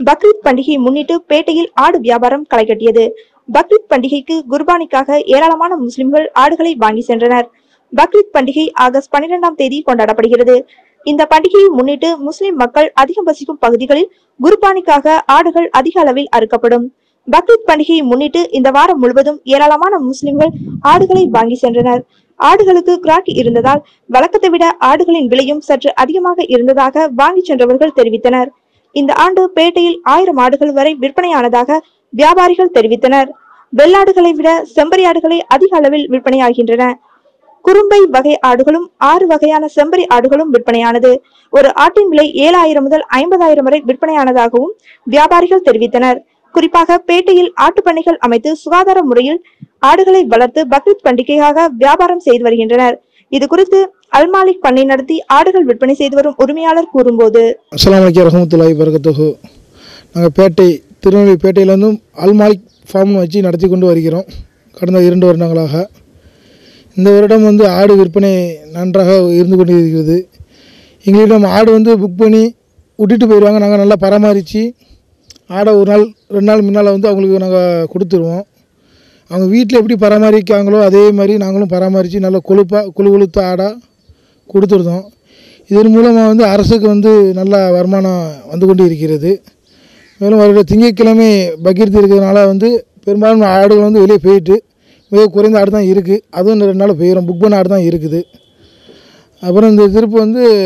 பக்ரீத் பண்டிகையை முன்னிட்டு பேட்டையில் ஆடு வியாபாரம் களை கட்டியது. பக்ரீத் பண்டிகைக்கு குர்பானிக்காக ஏராளமான முஸ்லிம்கள் ஆடுகளை வாங்கி சென்றனர். பக்ரீத் பண்டிகை ஆகஸ்ட் 12ஆம் தேதி கொண்டாடப்படுகிறது. இந்த பண்டிகையை முன்னிட்டு முஸ்லிம் மக்கள் அதிகம் வசிக்கும் பகுதிகளில் குர்பானிக்காக ஆடுகள் அதிக அளவில் அறுக்கப்படும். பக்ரீத் பண்டிகையை முன்னிட்டு இந்த வாரம் முழுவதும் ஏராளமான முஸ்லிம்கள் ஆடுகளை வாங்கி சென்றனர். ஆடுகளுக்கு கிராக்கி இருந்ததால் வழக்கத்தை விட ஆடுகளின் விலையும் சற்று அதிகமாக இருந்ததாக வாங்கி சென்றவர்கள் தெரிவித்தனர். இந்த ஆண்டு பேட்டையில் 1000 ஆடுகள் வரை விற்பனையானதாக வியாபாரிகள் தெரிவித்தனர். வெள்ளாடுகளை விட செம்பரி ஆடுகளே அதிக அளவில் விற்பனையாகின்றன. குறும்பை வகை ஆடுகளும் 6 வகையான செம்பரி ஆடுகளும் விற்பனையானது. ஒரு ஆட்டின் விலை 7000 முதல் 50000 வரை விற்பனையானதாகவும் வியாபாரிகள் தெரிவித்தனர். குறிப்பாக பேட்டையில் ஆட்டுப்பண்ணைகள் அமைத்து சுகாதார முறையில் ஆடுகளை வளர்த்து பக்ரீத் பண்டிகைக்காக வியாபாரம் செய்து வருகின்றனர். இது குறித்து அல்மாலிக் பண்ணை நடத்தி ஆடுகள் விற்பனை செய்து வரும் உரிமையாளர் கூறும்போது, அஸ்ஸலாமு அலைக்கும் வரஹ்மத்துல்லாஹி வபரகாத்துஹு. நாங்கள் திருநெல்வேலி பேட்டையிலிருந்து அல்மாலிக் ஃபார்ம் வச்சு நடத்தி கொண்டு வருகிறோம் கடந்த 2 வருடங்களாக. இந்த வருடம் ஆடு விற்பனை நன்றாக இருந்து கொண்டு இருக்கிறது. எங்களிடம் ஆடு புக் பண்ணி விட்டுட்டு போயிடுவாங்க. நாங்கள் நல்லா பராமரித்து ஆடை 1 நாள் 2 நாள் முன்னால் அவங்களுக்கு நாங்கள் கொடுத்துருவோம். அவங்க வீட்டில் எப்படி பராமரிக்காங்களோ அதே மாதிரி நாங்களும் பராமரித்து நல்லா கொழுத்த ஆடாக கொடுத்துருந்தோம். இதன் மூலமாக அரசுக்கு நல்ல வருமானம் வந்து கொண்டு இருக்கிறது. மேலும் வருகிற திங்கட்கிழமை பக்ரீத் இருக்கிறதுனால பெரும்பாலும் ஆடுகள் வெளியே போயிட்டு மிக குறைந்த ஆடு தான் இருக்குது. அதுவும் 2 நாள் போயிடும். புக் பண்ண ஆடு தான் இருக்குது. அப்புறம் இந்த திருப்பு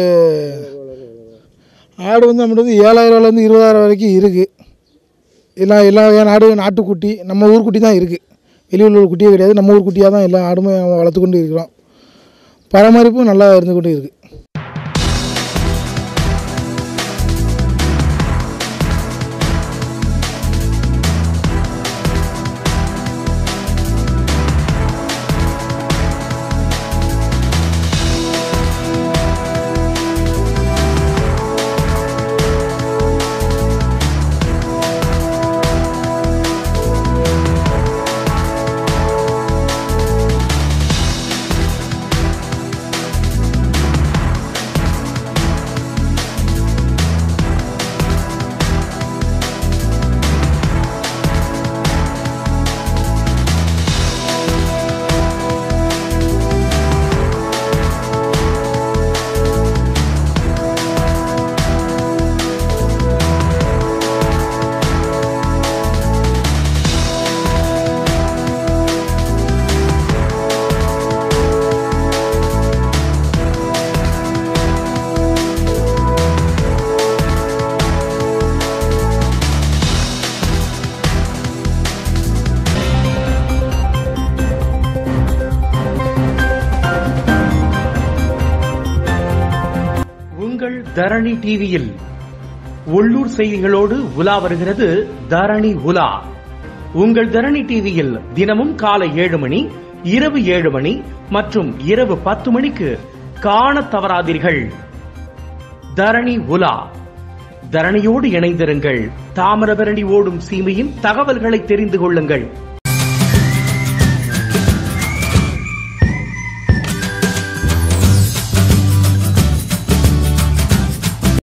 ஆடு நம்மகிட்ட 7000 20,000 வரைக்கும் இருக்குது. எல்லா ஆடு நாட்டுக்குட்டி, நம்ம ஊர் குட்டி தான் இருக்குது. வெளியூரில் உள்ள குட்டியே கிடையாது. நம்ம ஊர் குட்டியாக தான் எல்லா ஆடுமே வளர்த்து கொண்டு இருக்கிறோம். பராமரிப்பும் நல்லா இருந்து கொண்டு இருக்குது. தரணி டிவியில் உள்ளூர் செய்திகளோடு உலா வருகிறது தரணி உலா. உங்கள் தரணி டிவியில் தினமும் காலை 7 மணி, இரவு 7 மணி மற்றும் இரவு 10 மணிக்கு காண தவறாதீர்கள். தரணி உலா. தரணியோடு இணைந்திருங்கள். தாமிரபரணி ஓடும் சீமையின் தகவல்களை தெரிந்து கொள்ளுங்கள்.